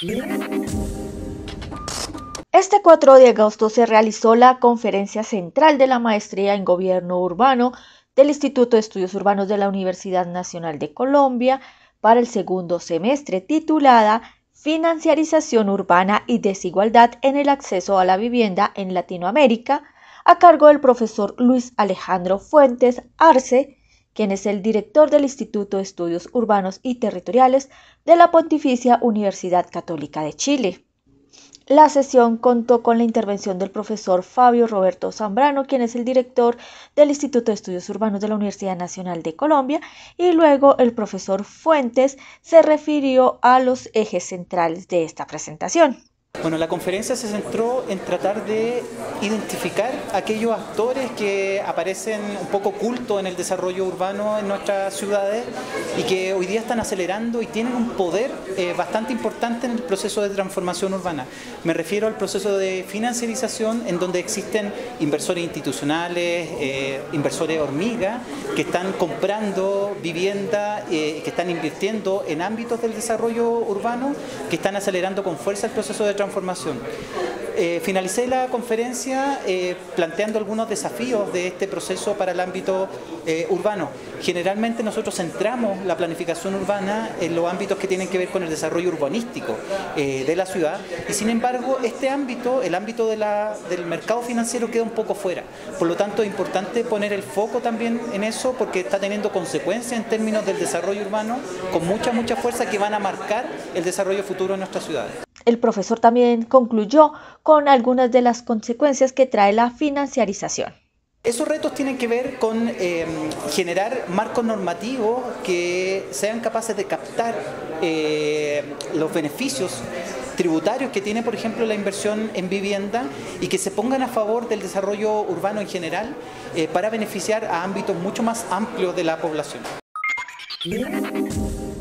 Este 4 de agosto se realizó la conferencia central de la Maestría en Gobierno Urbano del Instituto de Estudios Urbanos de la Universidad Nacional de Colombia para el segundo semestre, titulada Financiarización Urbana y Desigualdad en el Acceso a la Vivienda en Latinoamérica, a cargo del profesor Luis Alejandro Fuentes Arce, quien es el director del Instituto de Estudios Urbanos y Territoriales de la Pontificia Universidad Católica de Chile. La sesión contó con la intervención del profesor Fabio Roberto Zambrano, quien es el director del Instituto de Estudios Urbanos de la Universidad Nacional de Colombia, y luego el profesor Fuentes se refirió a los ejes centrales de esta presentación. Bueno, la conferencia se centró en tratar de identificar aquellos actores que aparecen un poco ocultos en el desarrollo urbano en nuestras ciudades y que hoy día están acelerando y tienen un poder bastante importante en el proceso de transformación urbana. Me refiero al proceso de financiarización, en donde existen inversores institucionales, inversores hormiga, que están comprando vivienda, que están invirtiendo en ámbitos del desarrollo urbano, que están acelerando con fuerza el proceso de transformación. Finalicé la conferencia planteando algunos desafíos de este proceso para el ámbito urbano. Generalmente nosotros centramos la planificación urbana en los ámbitos que tienen que ver con el desarrollo urbanístico de la ciudad, y sin embargo este ámbito, el ámbito del mercado financiero, queda un poco fuera. Por lo tanto es importante poner el foco también en eso, porque está teniendo consecuencias en términos del desarrollo urbano con mucha fuerza, que van a marcar el desarrollo futuro de nuestras ciudades. El profesor también concluyó con algunas de las consecuencias que trae la financiarización. Esos retos tienen que ver con generar marcos normativos que sean capaces de captar los beneficios tributarios que tiene, por ejemplo, la inversión en vivienda, y que se pongan a favor del desarrollo urbano en general para beneficiar a ámbitos mucho más amplios de la población.